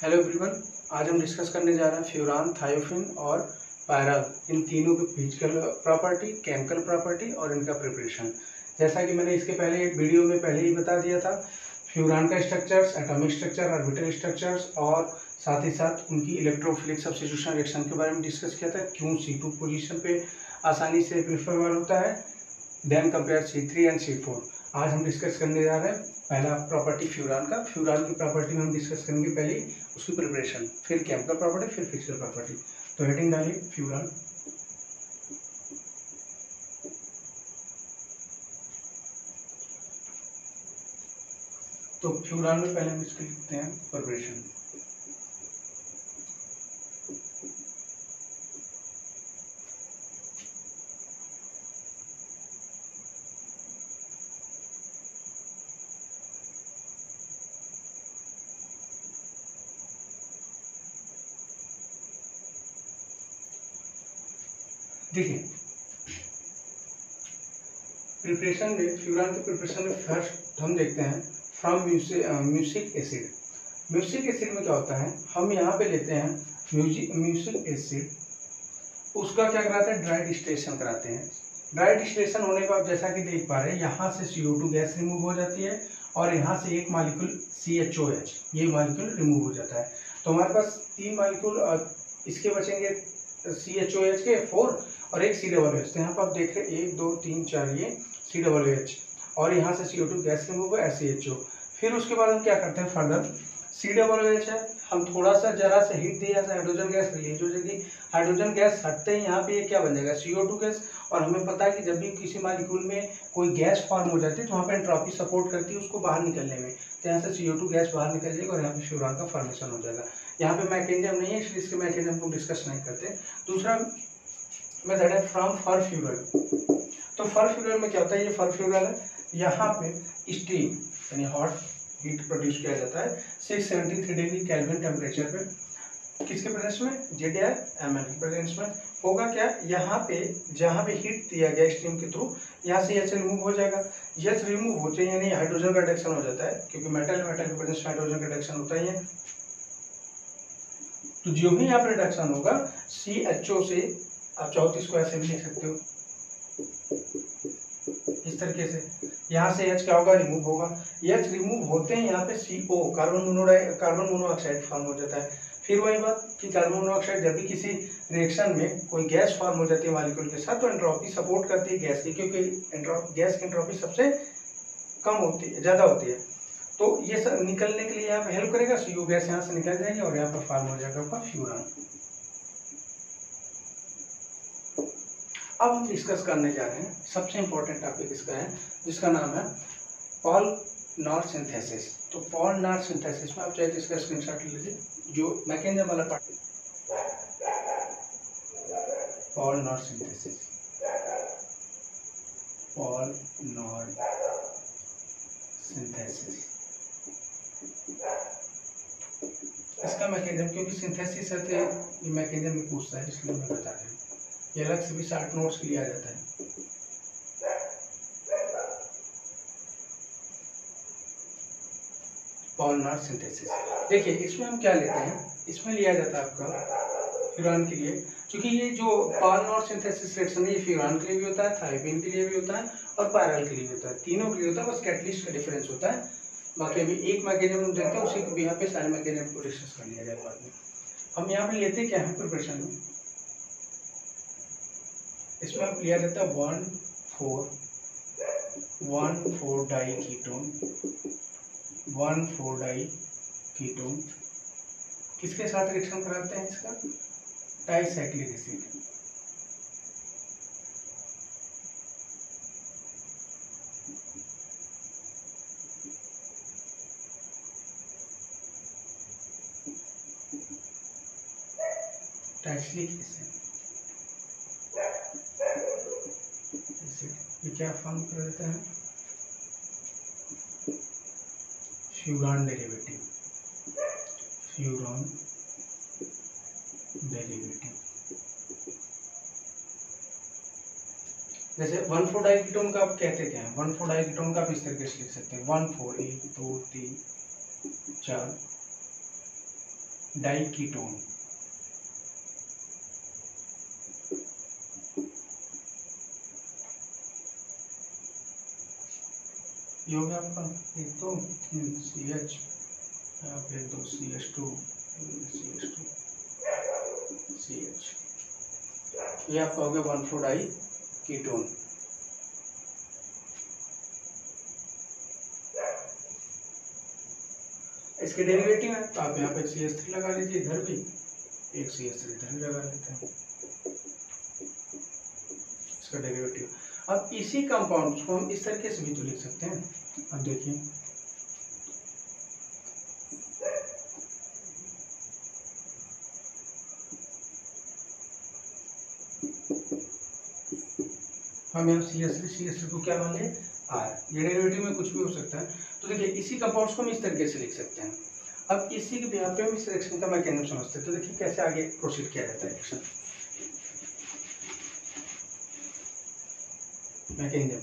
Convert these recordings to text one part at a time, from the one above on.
Hello everyone, आज हम discuss करने जा रहे हैं फ्यूरान, थायोफिन और पायरल, इन तीनों के फिजिकल प्रॉपर्टी, केमिकल प्रॉपर्टी और इनका प्रिपरेशन। जैसा कि मैंने इसके पहले वीडियो में पहले ही बता दिया था, फ्यूरान का structures, atomic structure, orbital structures और साथ ही साथ उनकी इलेक्ट्रोफिलिक सब्स्टिट्यूशन रिएक्शन के बारे में डिस्कस किया था। क्यों C2 पोजीशन पे आसानी से प्रिफरेबल होता है then compare C3 and C4। आज हम डिस्कस करने जा रहे हैं पहला प्रॉपर्टी फ्यूरान का। फ्यूरान की प्रॉपर्टी में हम डिस्कस करेंगे पहले उसकी प्रिपरेशन, फिर केमिकल प्रॉपर्टी, फिर फिजिकल प्रॉपर्टी। तो हेडिंग डालिए फ्यूरान। तो फ्यूरान में पहले हम इसके लिखते हैं प्रिपरेशन। देखिए प्रिपरेशन में, फ्यूरान के प्रिपरेशन में फर्स्ट हम देखते हैं from mucic acid. Mucic acid में क्या होता है, हम यहाँ पे लेते हैं म्यूसिक एसिड, उसका क्या कराते हैं, ड्राई डिस्टिलेशन कराते हैं। ड्राई डिस्टिलेशन होने पर आप जैसा कि देख पा रहे हैं, यहाँ से CO2 गैस रिमूव हो जाती है और यहाँ से एक मॉलिक्यूल CHOH, ये मॉलिक्यूल रिमूव हो जाता है। तो हमारे पास 3 मॉलिक्यूल इसके बचेंगे, CHOH के 4 और एक COOH। तो यहाँ पर आप देख रहे हैं 1 2 3 4 ये COOH और यहाँ से CO2 गैस रिमूव है SHO। फिर उसके बाद हम क्या करते हैं, फर्दर COOH है, हम थोड़ा सा जरा सा हीट दिया जाए, हाइड्रोजन गैस रिलीज हो जाएगी। हाइड्रोजन गैस हटते ही यहाँ पे ये क्या बन जाएगा, CO2 गैस। और हमें पता है कि जब भी किसी मॉलिक्यूल में कोई गैस फॉर्म हो जाती है तो वहाँ पे एंट्रोपी सपोर्ट करती है उसको बाहर निकलने में। तो यहाँ से CO2 गैस बाहर निकल जाएगा और यहाँ पे फ्यूरान का फॉर्मेशन हो जाएगा। यहाँ पे मैकेनिज्म नहीं है इसलिए इसके मैकेनिज्म को डिस्कस नहीं करते। दूसरा मेथड है फ्रॉम फर फ्यूरल। तो फर फ्यूरल में क्या होता है, ये फर फ्यूरल है, यहाँ पे स्टीम यानी हॉट हीट प्रोड्यूस किया जाता है 673 डिग्री केल्विन टेम्परेचर पे। किसके प्रेजेंस में, ZrMn के प्रेजेंस में। होगा क्या, यहाँ पे जहाँ पे हीट दिया गया स्टीम के थ्रू, यहाँ से H रिमूव हो जाएगा। H रिमूव होते यानी हाइड्रोजन का रिडक्शन हो जाता है, क्योंकि मेटल के प्रेजेंस में हाइड्रोजन का रिडक्शन होता ही है। तो जो भी यहाँ पर रिडक्शन होगा CHO से, आप चाहो तो इसको ऐसे भी लिख सकते हो इस तरीके से, यहाँ से H क्या होगा, रिमूव होगा। H रिमूव होते हैं यहाँ पे CO कार्बन मोनोऑक्साइड फॉर्म हो जाता है। फिर वही बात कि कार्बन मोनोऑक्साइड जब भी किसी रिएक्शन में कोई गैस फॉर्म हो जाती है मॉलिक्यूल के साथ, तो एंट्रोपी सपोर्ट करती है गैस की, क्योंकि गैस की एंट्रोपी सबसे कम होती है, ज़्यादा होती है। तो ये सब निकलने के लिए यहाँ पे हेल्प करेगा, CO गैस यहाँ से निकल जाएगी और यहाँ पर फॉर्म हो जाएगा आपका फ्यूरान। अब हम डिस्कस करने जा रहे हैं सबसे इंपॉर्टेंट टॉपिक इसका है, जिसका नाम है पॉल-नॉर सिंथेसिस। तो पॉल-नॉर सिंथेसिस में आप चाहे इसका स्क्रीनशॉट ले लीजिए, जो मैकेनिज्म वाला part, Paal Knorr synthesis, Paal Knorr synthesis. इसका मैकेनिज्म, क्योंकि सिंथेसिस है तो ये मैकेनिज्म में पूछता है, इसलिए मैं बता रहा हूँ। ये अलग से भी शॉर्ट नोट्स के लिए आ जाता है। पॉल-नॉर सिंथेसिस, देखिए इसमें हम क्या लेते हैं, इसमें लिया जाता है आपका फ्यूरान के लिए, क्योंकि ये जो पॉल-नॉर सिंथेसिस रिएक्शन है ये फ्यूरान के लिए भी होता है, थायोफिन के लिए भी होता है और पायरल के लिए भी होता है, तीनों के लिए होता है, बस कैटलिस्ट का डिफरेंस होता है। बाकी अभी एक मैकेनिज्म हम देखते हैं, उसी को यहाँ पे सारे मैकेनिज्म को डिस्कस कर लिया जाए बाद में। हम यहाँ पे लेते क्या है प्रिपरेशन में, इसमें आप लिया जाता है 1,4 डाई कीटोन, 1,4 डाई कीटोन। किसके साथ रिएक्शन कराते हैं इसका, डाइसाइक्लिक एसिड। डाइसाइक्लिक एसिड ये क्या फॉर्म कर देता है, फ्यूरान डेरिवेटिव, फ्यूरान डेरिवेटिव। जैसे 1,4 डाइकीटोन का आप कहते क्या है, 1,4 डाइकीटोन का आप इस तरीके से लिख सकते हैं, 1,4 1 2 3 4 डाइकीटोन। ये हो गया आपका एक तो CH, यहाँ पे 2 CH2 CH2 CH, ये आपका हो गया 1,4-डाइकीटोन। इसके डेरिवेटिव है तो आप यहाँ पे CH3 लगा लीजिए, इधर भी एक CH3 इधर भी लगा लेते हैं, इसका डेरिवेटिव। अब इसी कंपाउंड को हम इस तरीके से भी तो लिख सकते हैं। अब देखिए हम यहाँ CH3 को क्या मान लें R, ये डेरिवेटिव में कुछ भी हो सकता है। तो देखिए इसी कंपाउंड्स को हम इस तरीके से लिख सकते हैं। अब इसी के बिहाफ पे हम इस रिएक्शन का मैकेनिज्म समझते हैं। तो देखिए कैसे आगे प्रोसीड किया जाता है रिएक्शन मैकेनिज्म।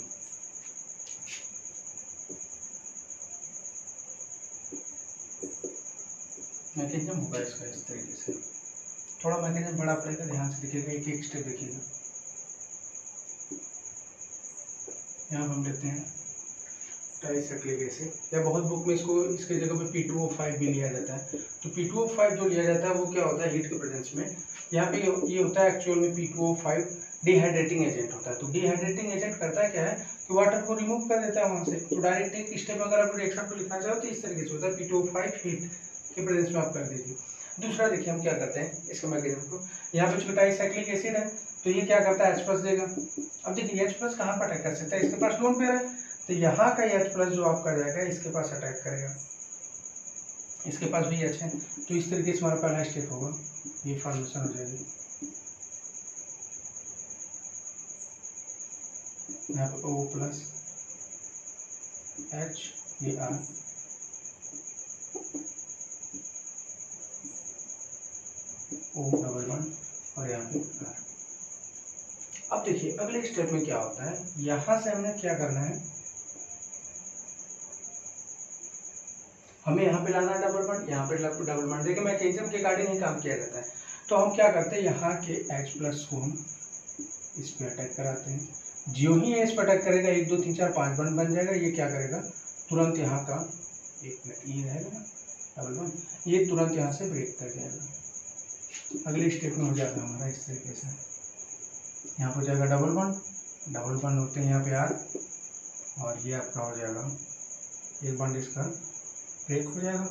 मैकेनिज्म होगा इसका इस तरीके से, थोड़ा मैकेनिज्म बड़ा पड़ेगा, ध्यान से देखिएगा, एक एक स्टेप देखिएगा। यहाँ हम लेते हैं ट्राइसाइक्लिक एसिड, या बहुत बुक में इसको इसके जगह पे P2O5 भी लिया जाता है। तो P2O5 जो लिया जाता है वो क्या होता है, हीट के प्रेजेंस में यहाँ पे ये होता है एक्चुअल में P2O5 डिहाइड्रेटिंग एजेंट होता है। तो डिहाइड्रेटिंग एजेंट करता है क्या है कि वाटर को रिमूव कर देता है वहाँ से। तो डायरेक्ट एक स्टेप अगर आप रिएक्शन को लिखना चाहो तो इस तरीके से होता है, P2O5 हीट के प्रेजेंस में आप कर दीजिए। दूसरा देखिए हम क्या करते हैं इसके मैकेनिज्म को, यहाँ पे ट्राइसाइक्लिक एसिड है तो ये क्या करता है H+ देगा। अब देखिए H+ कहाँ पर अटैक कर सकता है, इसके पास लोन पेयर है, तो यहाँ का H+ जो आपका जाएगा इसके पास अटैक करेगा, इसके पास भी H है। तो इस तरीके से हमारा पहला स्टेप होगा, ये फॉर्मेशन हो जाएगी। यहाँ पे O+, H, ये R, O डबल बॉन्ड और यहाँ पे R। अब देखिए अगले स्टेप में क्या होता है, यहाँ से हमने क्या करना है, हमें यहाँ पे लाना है डबल बॉन्ड, यहाँ पे डबल बॉन्ड। देखिए मैकेनिज्म के अकॉर्डिंग ही काम किया जाता है। तो हम क्या करते हैं, यहाँ के H+ को हम इस पे अटैक कराते हैं। जो ही इस पर अटैक करेगा 1 2 3 4 5 बॉन्ड बन जाएगा। ये क्या करेगा, तुरंत यहाँ का एक मिनट ये रहेगा ना डबल बॉन्ड, ये तुरंत यहाँ से ब्रेक कर जाएगा। अगले स्टेप में हो जाएगा हमारा इस तरीके से, यहाँ पर जाएगा डबल बॉन्ड होते हैं यहाँ पे R, और ये आपका हो जाएगा एक बॉन्ड इसका ब्रेक हो जाएगा,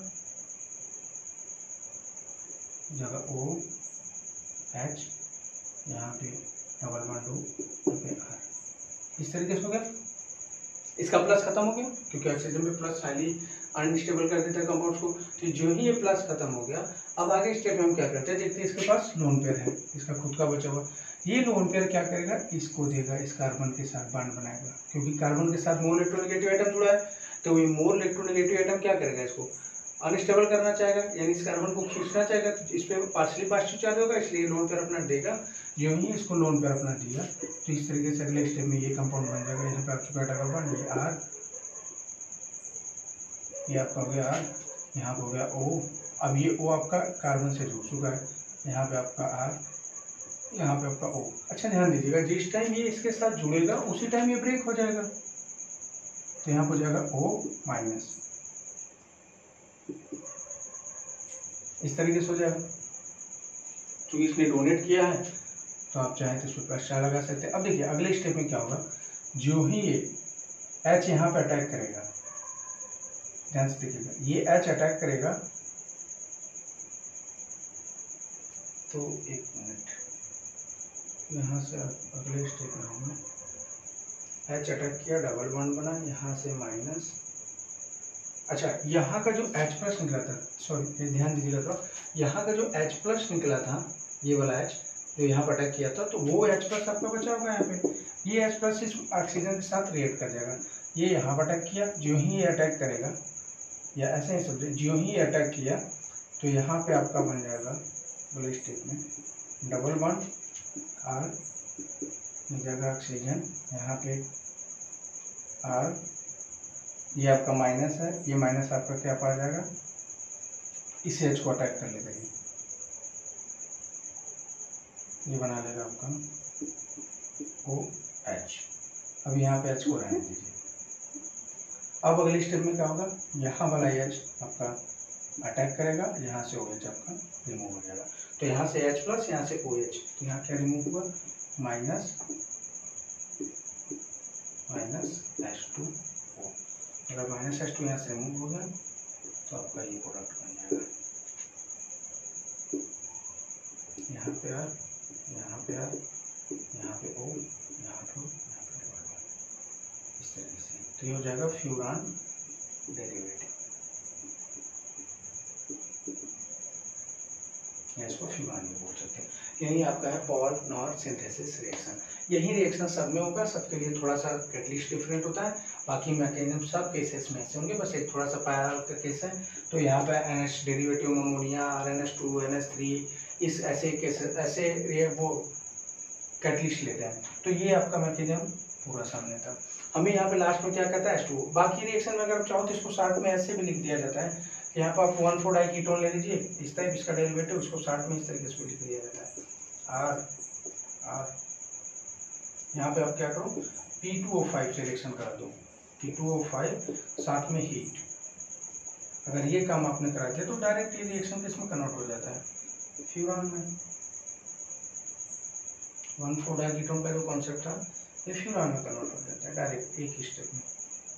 जगह O H, यहाँ पे डबल बॉन्ड O, यहाँ पे R। इस तरीके से हो गया, इसका प्लस खत्म हो गया क्योंकि ऑक्सीजन में प्लस हाईली अनस्टेबल कर देता है कंपाउंड्स को। तो जो ही ये प्लस खत्म हो गया, अब आगे स्टेप में हम क्या करते हैं, देखते हैं इसके पास लोन पेयर है, इसका खुद का बचा हुआ। ये लोन पेयर क्या करेगा, इसको देगा, इस कार्बन के साथ बॉन्ड बनाएगा, क्योंकि कार्बन के साथ मोर इलेक्ट्रोनेगेटिव आइटम जुड़ा है। तो ये मोर इलेक्ट्रोनेगेटिव आइटम क्या करेगा, इसको अनस्टेबल करना चाहेगा, यानी इस कार्बन को खींचना चाहेगा। तो इस पर पार्शली पॉजिटिव चार्ज होगा, इसलिए लोन पेयर अपना देगा। जो ही इसको लोन पेयर अपना दिया तो इस तरीके से अगले स्टेप में ये कंपाउंड बन जाएगा। यहाँ पे आपका डबल बॉन्ड, ये R, ये आपका हो गया R, यहाँ पे हो गया O। अब ये O आपका कार्बन से जुड़ चुका है, यहाँ पे आपका R, यहाँ पे आपका O। अच्छा ध्यान दीजिएगा, जिस टाइम ये इसके साथ जुड़ेगा उसी टाइम ये ब्रेक हो जाएगा। तो यहाँ पर हो जाएगा O-, इस तरीके से हो जाएगा। क्योंकि इसने डोनेट किया है तो आप चाहें तो इस पर प्लस चार लगा सकते हैं। अब देखिए अगले स्टेप में क्या होगा, जो ही ये H यहाँ पे अटैक करेगा, ध्यान से देखिएगा, ये H अटैक करेगा तो एक मिनट, यहाँ से अगले स्टेप में होगा, H अटैक किया, डबल बॉन्ड बना, यहाँ से माइनस। अच्छा यहाँ का जो H+ निकला था, सॉरी ध्यान दीजिएगा, तो यहाँ का जो H+ निकला था, ये वाला H जो यहाँ पर अटैक किया था, तो वो H+ आपका बचा होगा यहाँ पे। ये H+ इस ऑक्सीजन के साथ रिएक्ट कर जाएगा। ये यहाँ पर अटैक किया, जो ही ये अटैक करेगा, या ऐसे ही समझे, जो ही ये अटैक किया तो यहाँ पे आपका बन जाएगा अगले स्टेप में डबल बॉन्ड R, जगह ऑक्सीजन, यहाँ पे R, ये आपका माइनस है, ये माइनस आपका क्या पा जाएगा इस H को अटैक कर लेगा, ये बना लेगा आपका OH। अब यहाँ पे H को रहने दीजिए। अब अगले स्टेप में क्या होगा, यहाँ वाला H आपका अटैक करेगा, यहाँ से OH आपका रिमूव हो जाएगा। तो यहाँ से H प्लस, यहाँ से OH, तो यहाँ क्या रिमूव हुआ, माइनस H2O। अगर माइनस H2 यहाँ से रिमूव हो गया तो आपका ये प्रोडक्ट बन जाएगा। यहाँ पे R, यहाँ पे R, यहाँ पे O, यहाँ पे O, यहाँ पे डबल बॉन्ड, इस तरीके से। तो ये हो जाएगा फ्यूरान डेरिवेटिव, इसको फ्यूरान भी बोल सकते हैं। यही आपका है पॉल-नॉर सिंथेसिस रिएक्शन। यही रिएक्शन सब में होगा, सबके लिए थोड़ा सा कैटलिस्ट डिफरेंट होता है, बाकी मैकेनिज्म सब केसेस में ऐसे होंगे, बस एक थोड़ा सा पैरा का केस है। तो यहाँ पे NH derivative ammonia, RNH2, NH3, इस ऐसे केसेस, ऐसे वो कैटलिस्ट लेते हैं। तो ये आपका मैकेनिज्म पूरा सामने था। हमें यहाँ पे लास्ट में क्या कहता है, H2O। बाकी रिएक्शन में अगर आप चाहो तो इसको शॉर्ट में ऐसे भी लिख दिया जाता है कि यहाँ पर आप 1,4-डाई कीटोन ले लीजिए, इस टाइप इसका डेरिवेटिव, उसको शॉर्ट में इस तरीके से लिख दिया जाता है R। यहाँ पे आप क्या करो, P2O5 से रिएक्शन करा दो, P2O5 साथ में हीट। अगर ये काम आपने करा दिया तो डायरेक्ट ये रिएक्शन किसमें कन्वर्ट हो जाता है, फ्यूरान में। 1,4-डाई कीटोन का जो कॉन्सेप्ट था ये फ्यूरान में कन्वर्ट हो जाता है डायरेक्ट एक ही स्टेप में।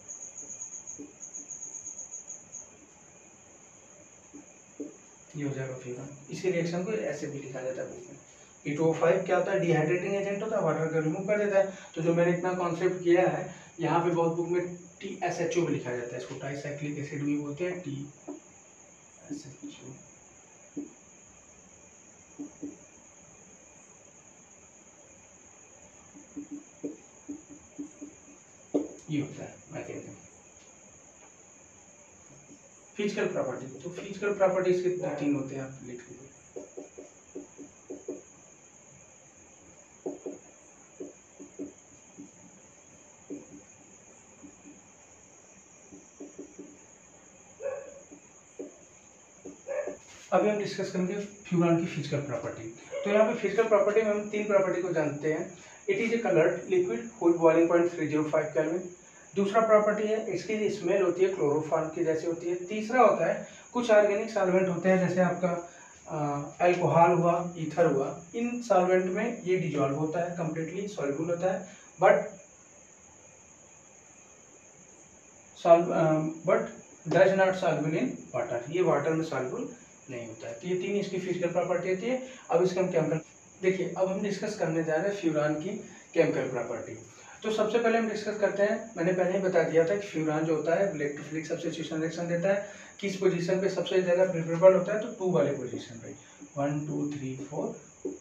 ये हो जाएगा फ्यूरान। इसी रिएक्शन को ऐसे भी लिखा जाता है बुक में। P2O5 क्या होता है, डिहाइड्रेटिंग एजेंट होता है, वाटर का रिमूव कर देता है। तो जो मैंने इतना कॉन्सेप्ट किया है, यहाँ पे बहुत बुक में TSHO भी लिखा जाता है, इसको ट्राइसाइक्लिक एसिड भी बोलते हैं, TSHO। ये होता है मैकेनिज्म। फिजिकल प्रॉपर्टी, तो फिजिकल प्रॉपर्टीज के 3 होते हैं, आप लिख लीजिए। अभी हम डिस्कस करेंगे फ्यूरान की फिजिकल प्रॉपर्टी। तो यहाँ पे फिजिकल प्रॉपर्टी में हम 3 प्रॉपर्टी को जानते हैं। It is a coloured liquid whose boiling point 305 kelvin. दूसरा प्रॉपर्टी है इसकी स्मेल होती है क्लोरोफॉर्म की जैसी होती है। तीसरा होता है कुछ ऑर्गेनिक सॉल्वेंट होते हैं, जैसे आपका अल्कोहल हुआ, ईथर हुआ, इन सॉल्वेंट में ये डिजॉल्व होता है, कंप्लीटली सॉल्युबल होता है, but does not soluble in water, ये वाटर में सॉल्युबल नहीं होता है। तो ये 3 इसकी फिजिकल प्रॉपर्टी होती है। अब इसका हम केमिकल देखिए, अब हम डिस्कस करने जा रहे हैं फ्यूरान की केमिकल प्रॉपर्टी। तो सबसे पहले हम डिस्कस करते हैं, मैंने पहले ही बता दिया था कि फ्यूरान जो होता है इलेक्ट्रोफिलिक सब्स्टिट्यूशन रिएक्शन देता है। किस पोजीशन पे सबसे ज़्यादा प्रेफरेबल होता है, तो 2 वाले पोजीशन पे, 1 2 3 4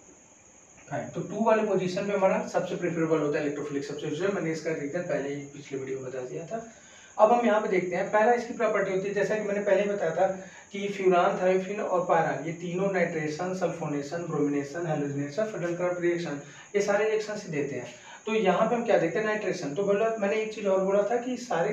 5, तो 2 वाले पोजीशन पे हमारा सबसे प्रेफरेबल होता है इलेक्ट्रोफिलिक सब्स्टिट्यूशन। मैंने इसका रीजन पहले ही पिछले वीडियो में बता दिया था। अब हम यहाँ पे देखते हैं, पहला इसकी प्रॉपर्टी होती है, जैसा कि मैंने पहले ही बताया था कि फ्यूरान, थायोफिन और पायरान, ये तीनों nitration, sulphonation, bromination, halogenation, Friedel Crafts reaction, ये सारे रिएक्शन से देते हैं। तो यहाँ पे हम क्या देखते हैं, नाइट्रेशन। तो बोला मैंने एक चीज और बोला था कि सारे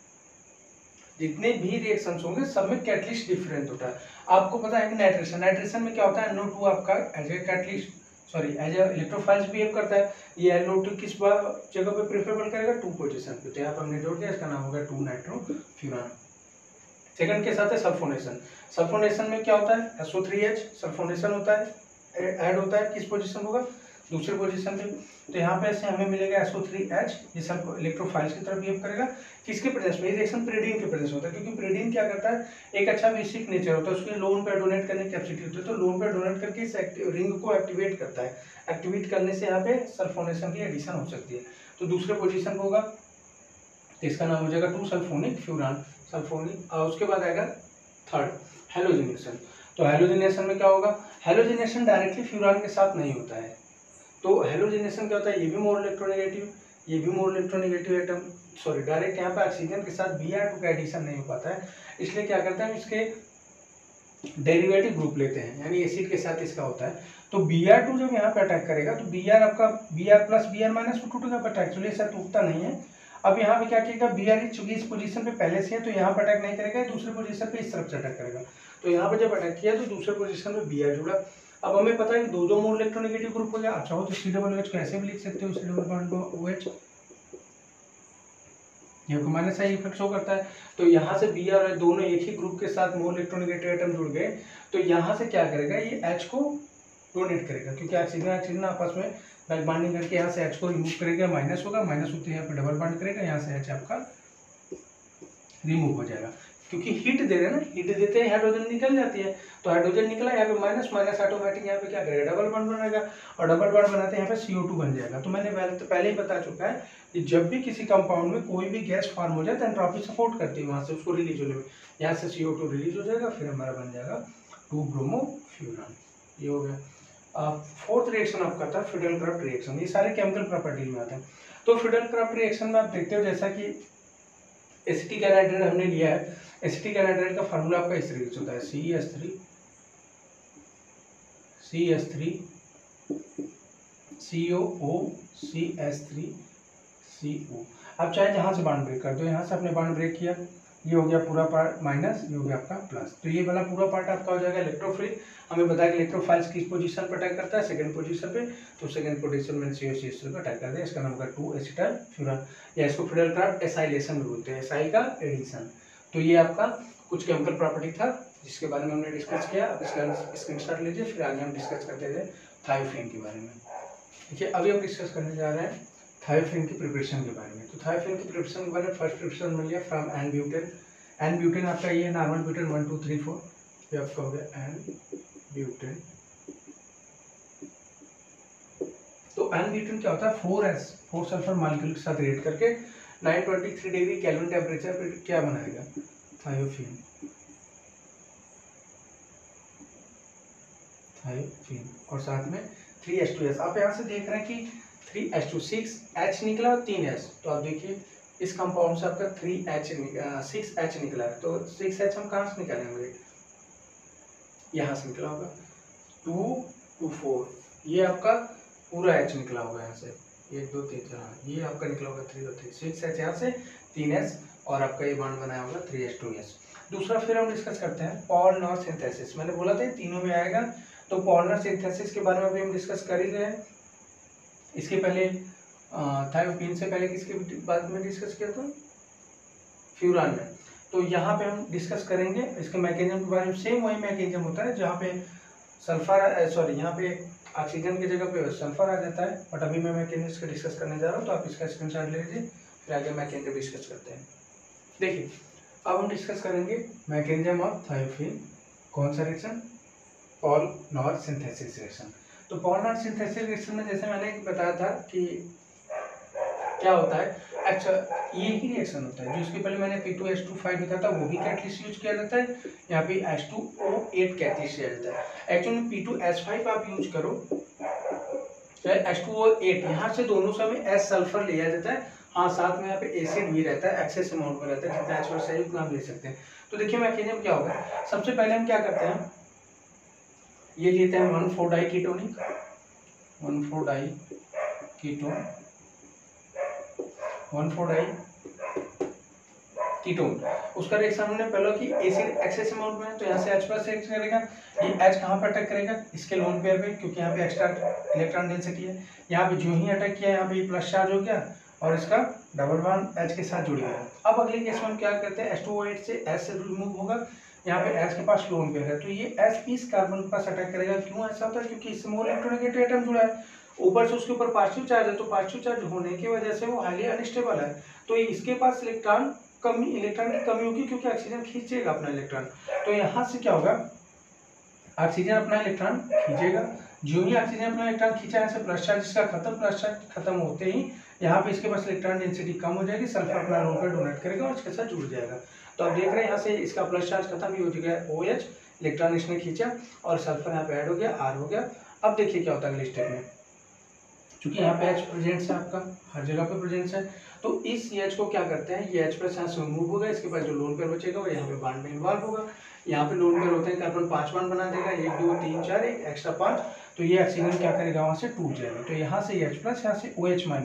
जितने भी रिएक्शंस होंगे सब में कैटलिस्ट डिफरेंट होता है। आपको पता है कि नाइट्रेशन में क्या होता है, NO2 आपका as a catalyst, sorry as a electrophiles behave करता है। ये NO2 किस जगह पे प्रेफरेबल करेगा, 2 पोजीशन पे। तो यहाँ पर हमने जोड़ दिया, इसका नाम होगा 2 नाइट्रोफ्यूरान। सेकंड के साथ है सल्फोनेशन। सल्फोनेशन में क्या होता है, SO3H सल्फोनेशन होता है, ऐड होता है, किस पोजीशन होगा, दूसरे पोजीशन पे। तो यहाँ पे ऐसे हमें मिलेगा SO3H, ये सब इलेक्ट्रोफाइल्स की तरफ बिहेव करेगा। किसके प्रेजेंस में, ये रिएक्शन प्रीडीन के प्रेजेंस होता है, क्योंकि प्रीडीन क्या करता है, एक अच्छा बेसिक नेचर होता है, उसके लोन पे डोनेट करने की कैपेसिटी होती है। तो लोन पे डोनेट करके इस रिंग को एक्टिवेट करता है। एक्टिवेट करने से यहाँ पे सल्फोनेशन की एडिशन हो सकती है। तो दूसरे पोजीशन पे होगा, तो इसका नाम हो जाएगा 2 सल्फोनिक फ्यूरान, सल्फोनिक। और उसके बाद आएगा थर्ड हैलोजिनेशन। तो हैलोजिनेशन में क्या होगा, हैलोजिनेशन डायरेक्टली फ्यूरान के साथ नहीं होता है। तो हैलोजिनेशन क्या होता है, ये भी मोर इलेक्ट्रोनेगेटिव, ये भी more electronegative atom, sorry direct यहाँ पे ऑक्सीजन के साथ Br2 का एडिशन नहीं हो पाता है। इसलिए क्या करते हैं, इसके डेरिवेटिव ग्रुप लेते हैं, यानी एसिड के साथ इसका होता है। तो Br2 जब यहाँ पे अटैक करेगा तो Br आपका Br प्लस Br माइनस टूटेगा पर अटैक, चलिए ऐसा टूटता नहीं है। अब यहाँ पे क्या किएगा, Br चूंकि इस पोजीशन पे पहले से है तो यहाँ पर अटैक नहीं करेगा, दूसरे पोजीशन पे इस तरफ से अटैक करेगा। तो यहाँ पे जब अटैक किया तो दूसरे पोजीशन पे Br जुड़ा। अब हमें पता है कि दो मोर इलेक्ट्रोनेगेटिव ग्रुप हो गया। आप चाहो तो C∬H कैसे भी लिख सकते हो, C∬bond को OH, ये माइनस आई इफेक्ट शो करता है। तो यहाँ से Br और दोनों एक ही ग्रुप के साथ मोर इलेक्ट्रोनेगेटिव एटम जुड़ गए, तो यहाँ से क्या करेगा, ये H को डोनेट करेगा, क्योंकि ऑक्सीजन आपस में बैक बाइंडिंग करके यहाँ से H को रिमूव करेगा, माइनस होगा, माइनस होते यहाँ पे डबल बॉन्ड करेगा, यहाँ से H आपका रिमूव हो जाएगा, क्योंकि हीट दे रहे हैं ना, हीट देते हैं हाइड्रोजन निकल जाती है, तो हाइड्रोजन निकला यहाँ पे माइनस माइनस ऑटोमेटिक यहाँ पे क्या करेगा, डबल बॉन्ड बनाएगा, और डबल बॉन्ड बनाते हैं यहाँ पे CO2 बन जाएगा। तो मैंने पहले ही बता चुका है कि जब भी किसी कंपाउंड में कोई भी गैस फॉर्म हो जाए तो एंट्रोपी सपोर्ट करती है वहाँ से उसको रिलीज होने में, यहाँ से CO2 रिलीज हो जाएगा, फिर हमारा बन जाएगा 2-ब्रोमोफ्यूरान। ये हो गया। फोर्थ रिएक्शन आपका था फ्रीडल-क्राफ्ट रिएक्शन। ये सारे केमिकल प्रॉपर्टीज में आते हैं। तो फ्रीडल-क्राफ्ट रिएक्शन में आप देखते हो जैसा कि एसिटिक एनहाइड्राइड हमने लिया है, एसिटिक एनहाइड्राइड का फार्मूला आपका इस तरीके से होता है, CH3 COO CH3CO। आप चाहे जहाँ से बॉन्ड ब्रेक कर दो, यहाँ से आपने बॉन्ड ब्रेक किया, ये हो गया पूरा पार्ट माइनस, ये हो गया आपका प्लस, तो ये वाला पूरा पार्ट आपका हो जाएगा इलेक्ट्रोफिल। हमें बताया कि इलेक्ट्रोफाइल्स किस पोजीशन पर अटैक करता है, सेकंड पोजीशन पे, तो सेकंड पोजीशन में COCH3 पर अटैक करता है, इसका नाम होगा 2-एसिटाइल-फ्यूरान, या इसको फ्रीडल-क्राफ्ट एसाइलेशन भी बोलते हैं, एसाइल का एडिशन। तो ये आपका कुछ केमिकल प्रॉपर्टी था जिसके बारे में हमने डिस्कस किया। अब इसका स्क्रीनशॉट लीजिए, फिर आगे हम डिस्कस करते थे थायोफेन के बारे में। देखिए अभी हम डिस्कस करने जा रहे हैं थायोफेन की प्रिपरेशन के बारे में। तो थायोफेन की प्रिपरेशन के बारे में फर्स्ट प्रिपरेशन मिल गया फ्रॉम एन-ब्यूटेन। एन-ब्यूटेन आपका ये नॉर्मल ब्यूटेन 1 2 3 4, ये आपका हो गया एन-ब्यूटेन। तो एन-ब्यूटेन क्या होता है, 4 सल्फर मॉलिक्यूल के साथ रिएक्ट करके 923 डिग्री केल्विन टेम्परेचर पर क्या बनाएगा, थायोफेन। और साथ में 3H2S। आप यहाँ से देख रहे हैं कि 3H2 6H निकला और 3S। तो आप देखिए इस कंपाउंड से आपका 6H निकला है, तो 6H हम कहाँ से निकालेंगे, यहाँ से निकला होगा 2 2 4, ये आपका पूरा H निकला होगा यहाँ से 1 2 3 4, ये आपका निकला होगा 3 2 3, 6H यहाँ से 3S, और आपका ये बॉन्ड बनाया होगा 3H2S। दूसरा फिर हम डिस्कस करते हैं पॉल-नॉर सिंथेसिस। मैंने बोला था तीनों में आएगा, तो पॉल-नॉर सिंथेसिस के बारे में भी हम डिस्कस कर ही रहे हैं। इसके पहले थायोफेन से पहले किसके बाद में डिस्कस किया था, फ्यूरान में। तो यहाँ पे हम डिस्कस करेंगे इसके मैकेनिज्म के बारे में। सेम वही मैकेनिज्म होता है जहाँ पे सल्फर यहाँ पे ऑक्सीजन की जगह पे सल्फर आ जाता है, बट अभी मैं मैकेनिज्म का डिस्कस करने जा रहा हूँ, तो आप इसका स्क्रीनशॉट ले लीजिए, फिर आगे मैकेनिज्म डिस्कस करते हैं। देखिए अब हम डिस्कस करेंगे मैकेनिज्म ऑफ थायोफेन। कौन सा रिएक्शन, पॉल-नॉर सिंथेसिस रिएक्शन। तो पॉल-नॉर सिंथेसिस रिएक्शन में जैसे मैंने बताया था कि क्या होता है, अच्छा ये ही रिएक्शन होता है जो इसके पहले मैंने P2H2 लिखा था, वो भी कैटलिस्ट यूज किया जाता है, यहाँ पे H2O8 कैटलिस्ट किया जाता है। एक्चुअली P2H5 आप यूज करो चाहे H2O8, यहाँ से दोनों समय S सल्फर लिया जाता है, हाँ साथ में यहाँ पे एसिड भी रहता है, एक्सेस अमाउंट में रहता है, जितना एच चाहिए उतना हम ले सकते हैं। तो देखिए मैकेनिज्म क्या होगा, सबसे पहले हम क्या करते हैं, ये लेते हैं 1,4-डाई कीटोनिक, 1,4-डाई कीटोन, 1,4-डाई कीटोन। उसका रिएक्शन हमने पहले कि एसिड एक्सेस अमाउंट में है, तो यहाँ से H प्लस रिएक्ट करेगा, ये H कहाँ पर अटैक करेगा, इसके लोन पेयर पे, क्योंकि यहाँ पे एक्स्ट्रा इलेक्ट्रॉन डेंसिटी है। यहाँ पे जो ही अटैक किया यहाँ पे प्लस चार्ज हो गया और इसका डबल बॉन्ड H के साथ जुड़ गया। अब अगले केस में हम क्या करते हैं, H2O8 से S से रिमूव होगा, यहाँ पे H के पास लोन पेयर है, तो ये H इस कार्बन के पास अटैक करेगा। क्यों ऐसा होता है, क्योंकि इससे मोर इलेक्ट्रोनेगेटिव एटम जुड़ा है, ऊपर से उसके ऊपर पॉजिटिव चार्ज है, तो पॉजिटिव चार्ज होने की वजह से वो हाईली अनस्टेबल है, तो इसके पास इलेक्ट्रॉन की कमी होगी, क्योंकि ऑक्सीजन खींचेगा अपना इलेक्ट्रॉन। तो यहाँ से क्या होगा, ऑक्सीजन अपना इलेक्ट्रॉन खींचेगा, जो ही ऑक्सीजन अपना इलेक्ट्रॉन खींचा है, प्लस चार्ज इसका प्लस चार्ज खत्म होते ही यहाँ पे इसके पास इलेक्ट्रॉन डेंसिटी कम हो जाएगी, सल्फर अपना लोन पर डोनेट करेगा और इसके साथ जुड़ जाएगा। तो आप देख रहे हैं यहाँ से इसका प्लस चार्ज खत्म भी हो चुका है, OH इलेक्ट्रॉन इसने खींचा और सल्फर यहाँ पे ऐड हो गया, R हो गया। अब देखिए क्या होता है अगले स्टेप में, क्योंकि यहाँ पे H प्रेजेंट है, आपका हर जगह पे प्रेजेंट है, तो इस CH को क्या करते हैं, ये H प्लस यहाँ से रिमूव होगा, इसके पास जो लोन पेयर बचेगा वो यहाँ पे बॉन्ड में इन्वॉल्व होगा। यहाँ पे लोन पेयर होते हैं, कार्बन 5 बॉन्ड बना देगा, 1 2 3 4, एक एक्स्ट्रा 5, तो ये ऑक्सीजन क्या करेगा, वहाँ से टूट जाएगा। तो यहाँ से H प्लस, यहाँ से OH माइनस,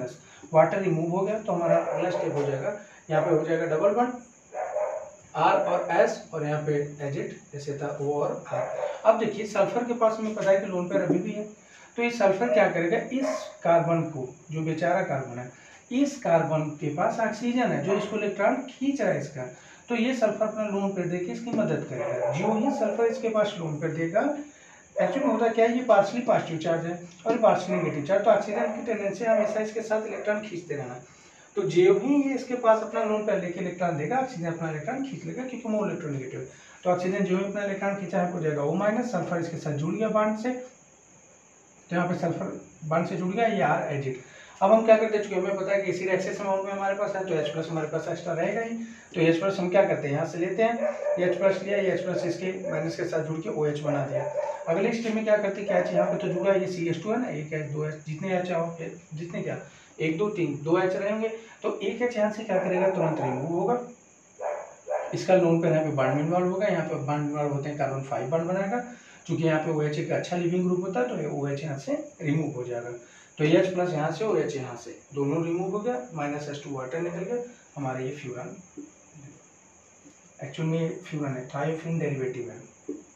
वाटर रिमूव हो गया तो हमारा अगला स्टेप हो जाएगा, यहाँ पे हो जाएगा डबल बॉन्ड आर और एस, और यहाँ पे एजिट जैसे था ओ और आर। अब देखिए सल्फर के पास हमें पता है कि लोन पेयर अभी भी है, तो ये सल्फर क्या करेगा, इस कार्बन को, जो बेचारा कार्बन है, इस कार्बन के पास ऑक्सीजन है जो इसको इलेक्ट्रॉन खींच रहा है इसका, तो ये सल्फर अपना लोन पेयर देके इसकी मदद करेगा। जो ही सल्फर इसके पास लोन पेयर देगा, एक्चुअली होता क्या है, ये पार्शली पॉजिटिव चार्ज है और पार्शली नेगेटिव चार्ज, तो ऑक्सीजन की टेंडेंसी हमेशा इसके साथ इलेक्ट्रॉन खींचते रहना। तो जो ही ये इसके पास अपना लोन पेयर लेके इलेक्ट्रॉन देगा, ऑक्सीजन अपना इलेक्ट्रॉन खींच लेगा क्योंकि मोल इलेक्ट्रोनेगेटिव है। तो ऑक्सीजन जो ही अपना इलेक्ट्रॉन खींचा है हो जाएगा O माइनस, सल्फर इसके साथ जुड़ गया बॉन्ड से, तो यहाँ पे सल्फर बॉन्ड से जुड़ गया, ये आर एजिड। अब हम क्या करते हैं, चूंकि हमें पता है कि एसिड एक्सेस अमाउंट में हमारे पास है तो H प्लस हमारे पास एक्स्ट्रा रहेगा ही, तो H प्लस हम क्या करते हैं, यहाँ से लेते हैं, H प्लस लिया, H प्लस इसके माइनस के साथ जुड़ के OH बना दिया। अगले स्टेप में क्या करते हैं, क्या H यहाँ पे तो जुड़ा, ये CH2 है ना, एक H दो H, जितने H आओ, जितने क्या 1 2 3 2 H रहेंगे, तो एक H यहाँ से क्या करेगा, तुरंत रिमूव होगा, इसका लोन पेयर यहाँ पे बॉन्ड में इन्वॉल्व होगा, यहाँ पे बॉन्ड इन्वॉल्व होते हैं कार्बन 5 बॉन्ड बनाएगा, क्योंकि यहाँ पे OH एक अच्छा लिविंग ग्रुप होता है तो ये OH यहाँ से रिमूव हो जाएगा, तो H प्लस यहाँ से OH यहाँ से दोनों रिमूव हो गया, माइनस H2 वाटर निकल गया, हमारा ये फ्यूरान, एक्चुअल में फ्यूरान है, थायोफिन डेरिवेटिव है,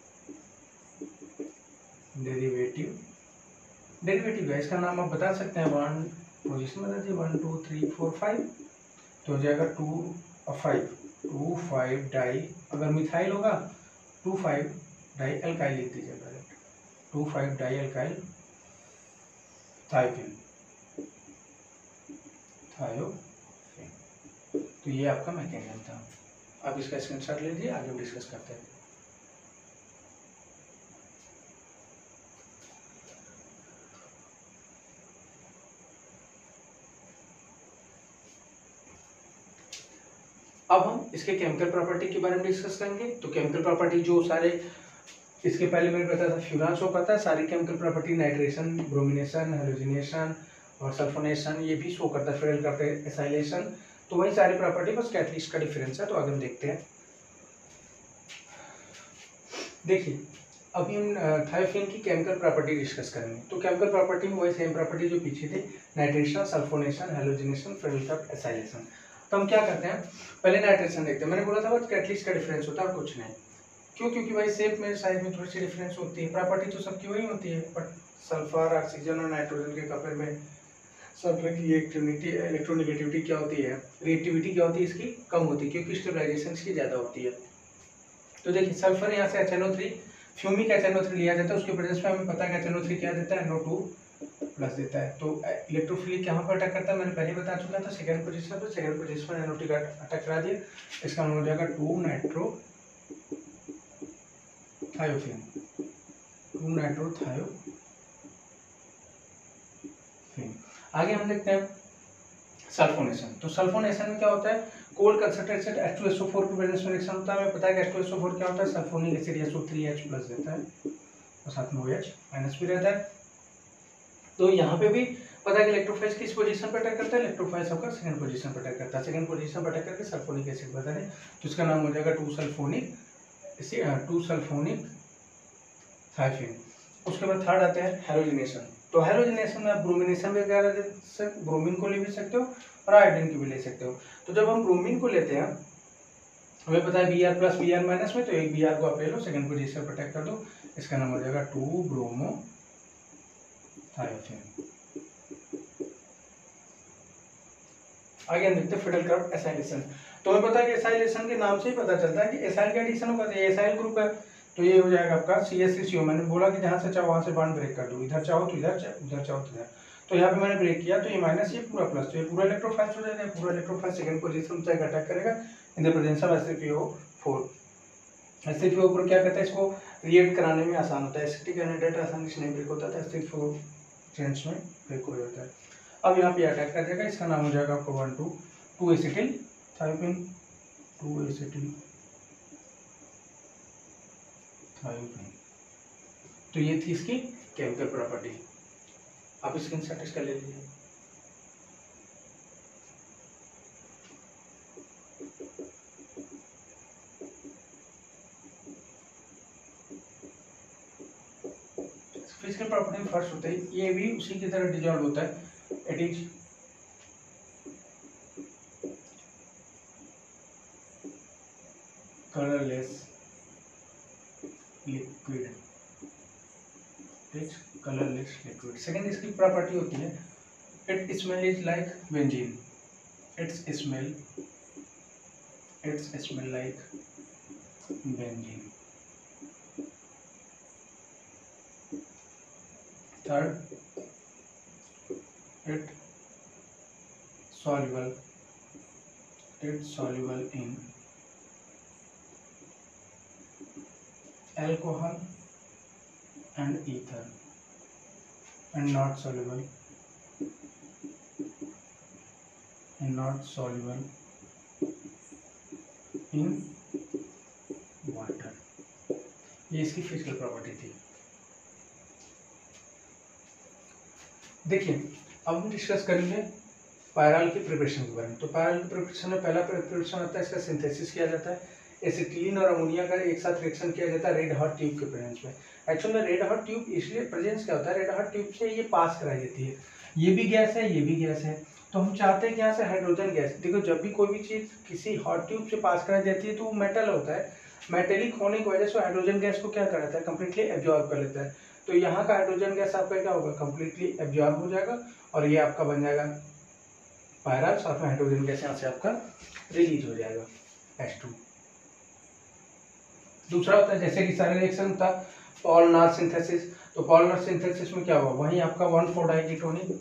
डेरिवेटिव है, इसका नाम आप बता सकते हैं, 1 पोजिशन बता दीजिए, 1 2 3 4 5, तो हो जाएगा 2 और 5 डाई, अगर मिथाइल होगा 2,5 डाई एल्काइल लिख दीजिए डायरेक्ट, 2,5 डाई एल्काइल थायोफिन, तो ये आपका मैकेनिज्म था। आप इसका स्क्रीनशॉट ले लीजिए, आगे हम डिस्कस करते हैं। अब हम इसके केमिकल प्रॉपर्टी के बारे में डिस्कस करेंगे। तो केमिकल प्रॉपर्टी जो सारे, इसके पहले मैंने बताया था फ्यूरान शो करता है, सारी chemical property nitration, bromination, halogenation और सल्फोनेशन ये भी शो करता है, फेरल करते हैं एसाइलेशन, तो वही सारी प्रॉपर्टी, बस कैटलिस्ट का डिफरेंस है। तो आगे हम देखते हैं। देखिए अभी हम थायोफिन की केमिकल प्रॉपर्टी डिस्कस करेंगे। तो केमिकल प्रॉपर्टी में वही सेम प्रॉपर्टी जो पीछे थी, nitration, sulphonation, halogenation, Friedel Crafts acylation. तो हम क्या करते हैं, पहले नाइट्रेशन देखते हैं। मैंने बोला था बस कैटलिस्ट का डिफरेंस होता है और कुछ नहीं। क्यों? क्योंकि भाई शेप में, साइज में थोड़ी सी डिफरेंस होती है, प्रॉपर्टी तो सबकी वही होती है, बट सल्फर, ऑक्सीजन और नाइट्रोजन के कंपेयर में सल्फर की एक्टिविटी, इलेक्ट्रोनेगेटिविटी क्या होती है, रिएक्टिविटी क्या होती है, इसकी कम होती है, क्योंकि स्टेबलाइजेशन इसकी ज़्यादा होती है। तो देखिए सल्फर यहाँ से HNO3, फ्यूमिक HNO3 लिया जाता है, उसके प्रेजेंस में हमें पता है कि HNO3 क्या देता है, NO2 प्लस देता है। तो इलेक्ट्रोफिलिक यहाँ पर अटैक करता है, मैंने पहले बता चुका था, सेकंड पोजीशन पर, सेकंड पोजीशन पर NO2 का अटैक करा दिया, इसका नाम हो जाएगा 2 नाइट्रो थायोफिन, 2 नाइट्रो थायोफिन। आगे हम देखते हैं सल्फोनेशन। तो सल्फोनेशन में क्या होता है, कोल्ड कंसंट्रेटेड H2SO4 के प्रेजेंस में रिएक्शन होता है। हमें पता है कि H2SO4 क्या होता है, सल्फोनिक एसिड SO3H प्लस देता है और साथ में OH माइनस भी रहता है। तो यहाँ पे भी पता है कि इलेक्ट्रोफाइज किस पोजीशन पर अटैक करता है, इलेक्ट्रोफाइज आपका सेकंड पोजीशन पर अटैक करता है, सेकंड पोजीशन पर अटैक करके सल्फोनिक एसिड बता दें, तो इसका नाम हो जाएगा 2 सल्फोनिक थायोफिन। उसके बाद थर्ड आते हैं हेलोजिनेशन। तो हेलोजिनेशन में आप ब्रोमिनेशन वगैरह दे सकते, ब्रोमीन को ले भी सकते हो और आयोडीन को भी ले सकते हो। तो जब हम ब्रोमीन को लेते हैं, हमें पता है Br प्लस Br माइनस में, तो एक Br को आप ले लो, सेकंड पोजीशन पर अटैक कर दो, इसका नाम हो जाएगा 2 ब्रोमो थायोफिन। आगे हम देखते हैं फेडरल कर्व एसाइलेशन। तो हमें पता है कि एसाइलेशन के नाम से ही पता चलता है कि एसाइल का एडिशन होगा, तो ये एसाइल ग्रुप है, तो ये हो जाएगा आपका CH3CO। मैंने बोला कि जहां से चाहो वहां से बॉन्ड ब्रेक कर दो, इधर चाहो तो इधर, उधर चाहो तो इधर। तो यहाँ पे मैंने ब्रेक किया, तो ये माइनस, ये पूरा प्लस, तो ये पूरा इलेक्ट्रोफाइल हो जाएगा, पूरा इलेक्ट्रोफाइल सेकंड पोजीशन पर अटैक करेगा in the presence of SiO4। SiO4 क्या करता है, इसको रिएक्ट कराने में आसान होता है, एसिटिक एनाइड्राइड आसानी से नहीं ब्रेक होता था, SiO4 चेंज में ब्रेक हो जाता है। अब यहाँ पे अटैक कर जाएगा, इसका नाम हो जाएगा आपको 2 एसिटिल थायोफिन, 2 एसिटिल थायोफिन। तो ये थी इसकी केमिकल प्रॉपर्टी, आप स्क्रीनशॉट इसका ले लीजिए। फिजिकल प्रॉपर्टी में फर्स्ट होता है, ये भी उसी की तरह डिजॉल्व होता है, it is colorless liquid, it's colorless liquid। Second इसकी प्रॉपर्टी होती है it smell is like benzene, it's smell like benzene. Third, it soluble in alcohol and ether and not soluble in water। ये इसकी फिजिकल प्रॉपर्टी थी। देखिए अब हम डिस्कस करेंगे पायराल की प्रिपरेशन के बारे में। तो पायराल की प्रिपरेशन में पहला प्रिपरेशन आता है, इसका सिंथेसिस किया जाता है। एसिटिलीन और अमोनिया का एक साथ रिएक्शन किया जाता है रेड हॉट ट्यूब के प्रेजेंस में। एक्चुअल में रेड हॉट ट्यूब इसलिए प्रेजेंस क्या होता है, रेड हॉट ट्यूब से ये पास कराई जाती है, ये भी गैस है ये भी गैस है। तो हम चाहते हैं कि यहाँ से हाइड्रोजन गैस, देखो जब भी कोई भी चीज़ किसी हॉट ट्यूब से पास कराई जाती है तो वो मेटल होता है, मेटेलिक होने की वजह से हाइड्रोजन गैस को क्या कराता है, कम्प्लीटली एब्जॉर्ब कर लेता है। तो यहाँ का हाइड्रोजन गैस आपका क्या होगा, कम्प्लीटली एब्जॉर्ब हो जाएगा और ये आपका बन जाएगा पायराल, साथ में हाइड्रोजन गैस यहाँ से आपका रिलीज हो जाएगा H2। दूसरा होता है जैसे कि सारे रिएक्शन था पॉलनार सिंथेसिस। तो पॉलनार सिंथेसिस में क्या हुआ, वहीं आपका 1,4-डाइकीटोन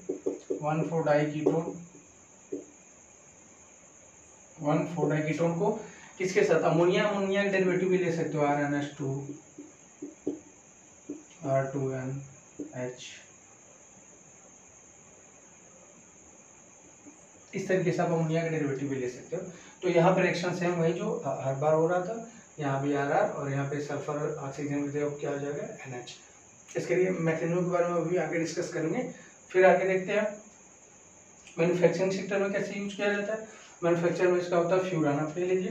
1,4-डाइकीटोन को किसके साथ, अमोनिया का डेरिवेटिव भी ले सकते हो, RnH2 R2NH, इस तरीके से आप अमोनिया का डेरिवेटिव भी ले सकते हो। तो यहाँ पर रिएक्शन सेम वही जो हर बार हो रहा था, यहाँ भी RR और यहाँ पे सल्फर ऑक्सीजन क्या हो जाएगा NH। इसके लिए मैकेनिज्म के बारे में भी आगे डिस्कस करेंगे। फिर आगे देखते हैं मैन्युफैक्चरिंग सेक्टर में कैसे यूज किया जाता है। मैन्युफैक्चर में इसका होता है फ्यूरान, आप ले लीजिए,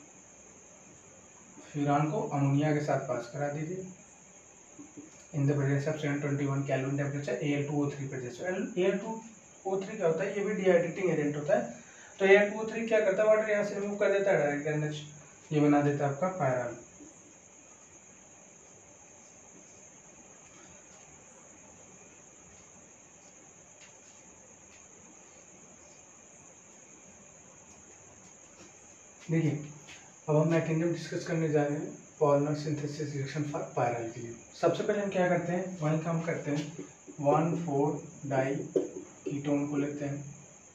फ्यूरान को अमोनिया के साथ पास करा दीजिए in the presence of 721 kelvin temperature Al2O3 presence. Al2O3 क्या होता है, ये भी डिहाइड्रेटिंग एजेंट होता है। तो Al2O3 क्या करता है, वाटर यहाँ से रिमूव कर देता है डायरेक्ट NH, ये बना देता है आपका पायराल। देखिए अब हम मैकेनिज्म डिस्कस करने जा रहे हैं polymer synthesis reaction for pyrrole के लिए। सबसे पहले हम क्या करते हैं, वहीं काम करते हैं 1,4-डाइकीटोन को लेते हैं,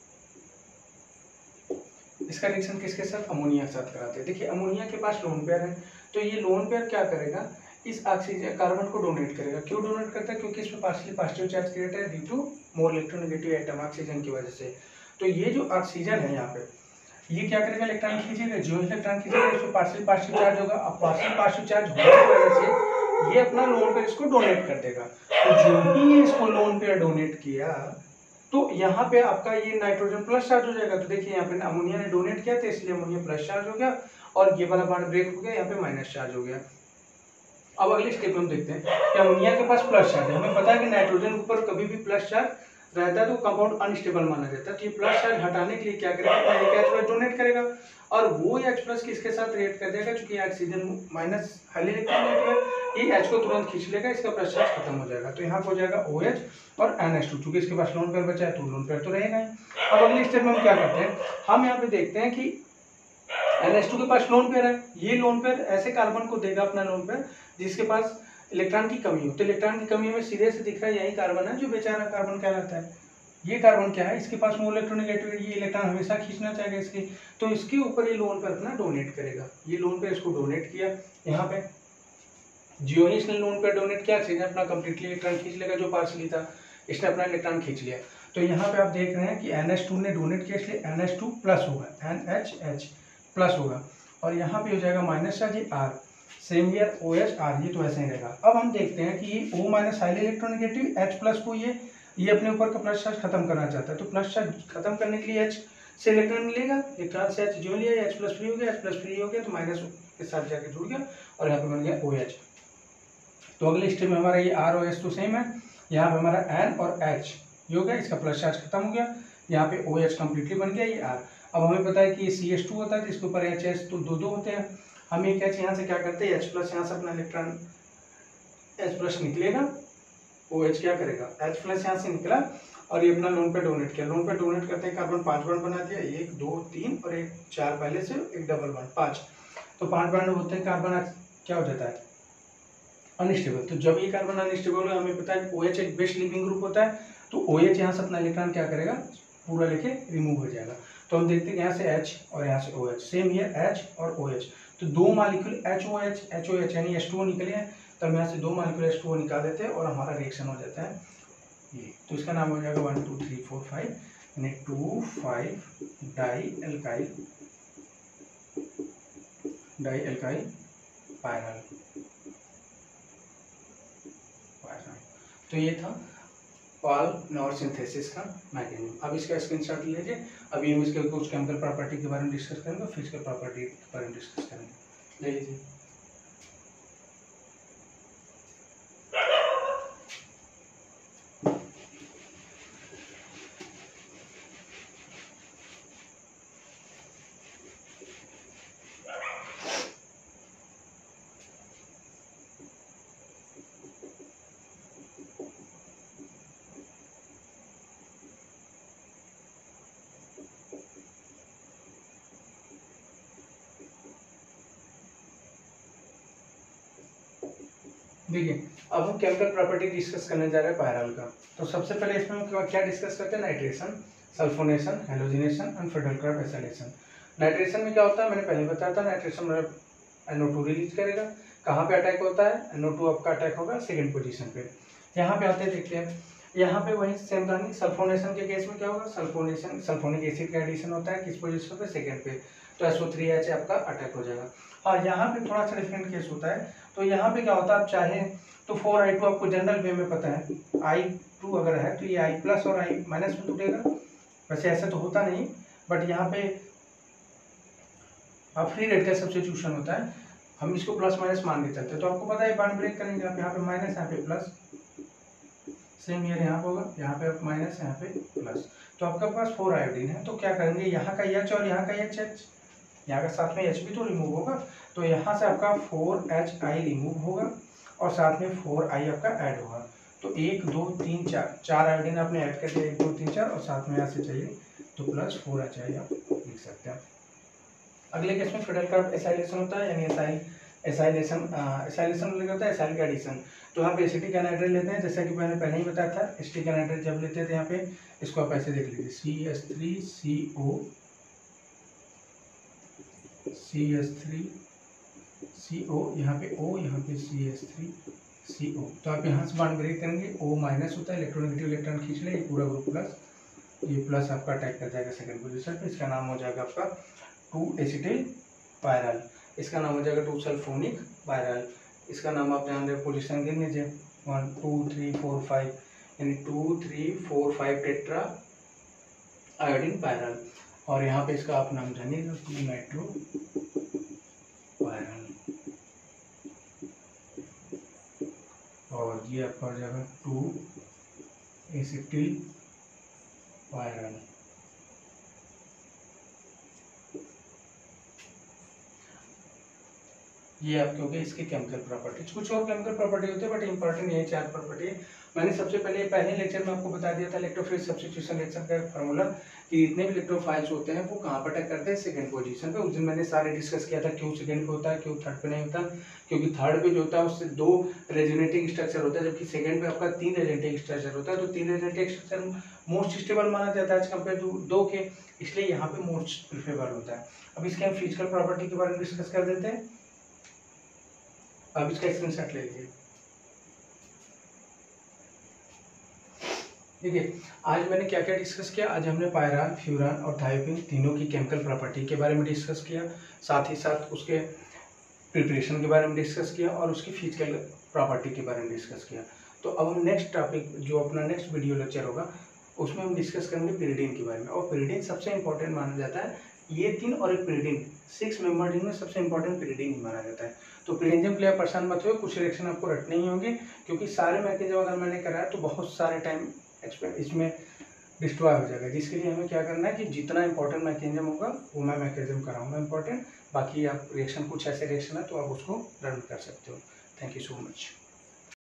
इसका रिएक्शन किसके साथ, अमोनिया के साथ कराते हैं। देखिए अमोनिया के पास लोन पेयर है, तो ये लोन पेयर क्या करेगा, इस ऑक्सीजन कार्बन को डोनेट करेगा। क्यों डोनेट करता है, क्योंकि इसमें पार्शियली पॉजिटिव चार्ज क्रिएट है due to more electronegative atom oxygen की वजह से। तो ये जो ऑक्सीजन है यहाँ पे ये क्या करेगा, इलेक्ट्रॉन खींचेगा, जो इलेक्ट्रॉन खींचेगा इसमें पार्शियल पॉजिटिव चार्ज होगा। अब पार्शियल पॉजिटिव चार्ज होने की वजह से ये अपना लोन पेयर इसको डोनेट कर देगा। तो जो ही ये इसको लोन पेयर डोनेट किया तो यहाँ पे आपका ये नाइट्रोजन प्लस चार्ज हो जाएगा। तो देखिए यहाँ पे अमोनिया ने डोनेट किया था इसलिए अमोनिया प्लस चार्ज हो गया और ये वाला बार ब्रेक हो गया, यहाँ पे माइनस चार्ज हो गया। अब अगले स्टेप में हम देखते हैं कि अमोनिया के पास प्लस चार्ज है। हमें पता है कि नाइट्रोजन के ऊपर कभी भी प्लस चार्ज रहता है तो कंपाउंड अनस्टेबल माना जाता है। तो ये प्लस चार्ज हटाने के लिए क्या करेगा, एक H+ डोनेट करेगा और वो H+ किसके साथ रिएक्ट कर देगा, क्योंकि ऑक्सीजन माइनस हाईली इलेक्ट्रोनेगेटिव है, ये H को तुरंत खींच लेगा, इसका प्लस चार्ज खत्म हो जाएगा। तो यहाँ हो जाएगा OH और NH2, चूंकि इसके पास लोन पेयर बचा है तो लोन पेयर तो रहेगा ही। अब अगले स्टेप में हम क्या करते हैं, हम यहाँ पे देखते हैं कि NH2 के पास लोन पेयर है, ये लोन पेयर ऐसे कार्बन को देगा अपना लोन पेयर जिसके पास इलेक्ट्रॉन की कमी हो। तो इलेक्ट्रॉन की कमी में सीधे से दिख रहा है यही कार्बन है जो बेचारा कार्बन कहलाता है। ये कार्बन क्या है, इसके पास मोर इलेक्ट्रोनेगेटिव, ये इलेक्ट्रॉन हमेशा खींचना चाहेगा इसके, तो इसके ऊपर ये लोन पेयर अपना डोनेट करेगा। ये लोन पेयर इसको डोनेट किया, यहाँ पे जियो ही इसने लोन पेयर डोनेट किया, इसने अपना कंप्लीटली इलेक्ट्रॉन खींच लेगा जो पार्शियली था, इसने अपना इलेक्ट्रॉन खींच लिया। तो यहाँ पे आप देख रहे हैं कि NH2 ने डोनेट किया इसलिए NH2 प्लस होगा, NHH प्लस होगा और यहाँ पे हो जाएगा माइनस चार्ज, ये R same here OH R, ये तो ऐसे ही रहेगा। अब हम देखते हैं कि ये O minus highly electronegative H+ को ये अपने ऊपर का प्लस चार्ज खत्म करना चाहता है। तो प्लस चार्ज खत्म करने के लिए H से इलेक्ट्रॉन लेगा, इलेक्ट्रॉन से H जो लिया H+ फ्री हो गया, H+ फ्री हो गया तो माइनस के साथ जाके जुड़ गया और यहाँ पे बन गया OH। तो अगले स्टेप में हमारा ये ROH तो सेम है, यहाँ पे हमारा N और H ये हो गया, इसका प्लस चार्ज खत्म हो गया, यहाँ पे OH कम्प्लीटली बन गया, ये R। अब हमें पता है कि ये CH2 होता है तो इसके ऊपर HS तो दो होते हैं, हम एक H यहाँ से क्या करते हैं, H+ यहाँ से अपना इलेक्ट्रॉन H+ निकलेगा, OH क्या करेगा, H+ यहाँ से निकला और ये अपना लोन पे डोनेट किया। लोन पे डोनेट करते हैं कार्बन 5 बॉन्ड बना दिया, 1 2 3 और एक 4 पहले से, एक डबल बॉन्ड 5। तो 5 बॉन्ड होते हैं, कार्बन क्या हो जाता है, अनस्टेबल। तो जब ये कार्बन अनस्टेबल है, हमें पता है OH एक बेस्ट लिविंग ग्रुप होता है, तो OH यहाँ से अपना इलेक्ट्रॉन क्या करेगा, पूरा लेके रिमूव हो जाएगा। तो हम देखते हैं यहाँ से H और यहाँ से OH, सेम हियर H और OH, तो दो मॉलिक्यूल HOH यानी H2O निकले हैं, तो हम यहाँ से दो मॉलिक्यूल H2O निकाल देते हैं और हमारा रिएक्शन हो जाता है ये। तो इसका नाम हो जाएगा 1 2 3 4 5 यानी 2,5 डाई एल्काइल पायरल। तो ये था पाल-नॉर सिंथेसिस का मैकेनिज्म। अब इसका स्क्रीनशॉट लीजिए। अभी हम इसके कुछ केमिकल प्रॉपर्टी के बारे में डिस्कस करेंगे, फिजिकल प्रॉपर्टी के बारे में डिस्कस करेंगे। ले लीजिए। देखिए, अब हम केमिकल प्रॉपर्टी डिस्कस करने जा रहे हैं पायरल का। तो सबसे पहले इसमें हम क्या डिस्कस करते हैं, nitration, sulphonation, halogenation and Friedel acylation. Nitration में क्या होता है, मैंने पहले बताया था, नाइट्रेशन में NO2 रिलीज करेगा। कहाँ पे अटैक होता है, NO2 आपका अटैक होगा सेकेंड पोजीशन पे। यहाँ पे आते हैं, देखते हैं यहाँ पे वही सेम कहानी। सल्फोनेशन के केस में क्या होगा, सल्फोनिक एसिड का एडिशन होता है किस पोजीशन पे, सेकेंड पे, तो SO3H आपका अटैक हो जाएगा। हाँ, यहाँ पे थोड़ा सा डिफरेंट केस होता है। तो यहाँ पे क्या होता है, आप चाहे तो 4I2 आपको जनरल वे में पता है, I2 अगर है तो ये I+ और I- में टूटेगा। वैसे ऐसा तो होता नहीं, बट यहाँ पे अब फ्री रेडिकल सब्स्टिट्यूशन होता है, हम इसको प्लस माइनस मान के चलते हैं। तो आपको पता है बॉन्ड ब्रेक करेंगे आप, यहाँ पे माइनस, यहाँ पे प्लस, सेम ईयर यहाँ पे होगा, यहाँ पे माइनस, यहाँ पे प्लस। तो आपके पास 4 आयोडीन है, तो क्या करेंगे, यहाँ का H और यहाँ का HH, यहाँ का साथ में H भी तो रिमूव होगा, तो यहाँ से आपका 4HI रिमूव होगा और साथ में 4I आपका ऐड होगा। तो 1 2 3 4 आयोडीन आपने ऐड कर दिया, 1 2 3 4, और साथ में यहाँ से चाहिए तो प्लस 4HI आप लिख सकते हैं। अगले केस में फिडेल कार्ब एसाइलेशन होता है, यानी एसाइलेशन मतलब होता है एसाइल का एडिशन। तो यहाँ पे एसिटिक एनहाइड्रेट लेते हैं, जैसा कि मैंने पहले ही बताया था। एसिटिक एनहाइड्रेट जब लेते थे यहाँ पे, इसको आप ऐसे देख लीजिए, CH3CO, यहाँ पे O, यहाँ पे CH3CO। तो आप यहाँ से बॉन्ड ब्रेक करेंगे, O- होता है, इलेक्ट्रोनेगेटिव इलेक्ट्रॉन खींच ले, पूरा ग्रुप प्लस, ये प्लस आपका अटैक कर जाएगा सेकंड पोजीशन पे। इसका नाम हो जाएगा आपका 2-एसिटिल पायरल। इसका नाम हो जाएगा 2-सल्फोनिक पायरल। इसका नाम आप ध्यान दें, पोजीशन गिन लीजिए, 1 2 3 4 5, यानी 2 3 4 5 टेट्रा आयोडीन पायरल। और यहाँ पे इसका आप नाम जानिएगा, 2-नाइट्रो पायरल। और ये आपका हो जाएगा 2-एसिटिल पायरल। ये आपके हो गए इसके केमिकल प्रॉपर्टीज। कुछ और केमिकल प्रॉपर्टी होते हैं, बट इंपॉर्टेंट यही 4 प्रॉपर्टी है। मैंने सबसे पहले लेक्चर में आपको बता दिया था इलेक्ट्रोफिलिक सब्स्टिट्यूशन रिएक्शन का फार्मूला, कि जितने भी इलेक्ट्रोफाइल्स होते हैं वो कहाँ पर अटैक करते हैं, सेकंड पोजीशन पे। उस दिन मैंने सारे डिस्कस किया था, क्यों सेकंड पे होता है, क्यों थर्ड पे नहीं होता। क्योंकि थर्ड पे जो होता है उससे 2 रेजोनेटिंग स्ट्रक्चर होता है, जबकि सेकंड पे आपका 3 रेजोनेटिंग स्ट्रक्चर होता है। तो 3 रेजोनेटिंग स्ट्रक्चर मोस्ट स्टेबल माना जाता है एज कम्पेयर टू 2 के, इसलिए यहाँ पे मोस्ट प्रिफरेबल होता है। अब इसके हम फिजिकल प्रॉपर्टी के बारे में डिस्कस कर देते हैं। अब इसका स्क्रीनशॉट ले लीजिए। देखिए, आज मैंने क्या क्या डिस्कस किया। आज हमने पायरान, फ्यूरान और थायोपिन तीनों की केमिकल प्रॉपर्टी के बारे में डिस्कस किया, साथ ही साथ उसके प्रिपरेशन के बारे में डिस्कस किया और उसकी फिजिकल प्रॉपर्टी के बारे में डिस्कस किया। तो अब हम नेक्स्ट टॉपिक, जो अपना नेक्स्ट वीडियो लेक्चर होगा, उसमें हम डिस्कस करेंगे पिरिडीन के बारे में। और पिरिडीन सबसे इंपॉर्टेंट माना जाता है, ये 3 और एक पिरिडीन, 6 मेंबर रिंग में सबसे इंपॉर्टेंट पिरिडीन ही माना जाता है। तो पिरिडीन के लिए परेशान मत हो, कुछ रिएक्शन आपको रटने ही होंगे, क्योंकि सारे मैकेनिज्म अगर मैंने कराया तो बहुत सारे टाइम इसमें डिस्ट्रॉय हो जाएगा, जिसके लिए हमें क्या करना है कि जितना इंपॉर्टेंट मैकेनिज्म होगा वो मैं मैकेनिज्म कराऊंगा इंपॉर्टेंट, बाकी आप रिएक्शन कुछ ऐसे रिएक्शन है तो आप उसको लर्न कर सकते हो। Thank you so much.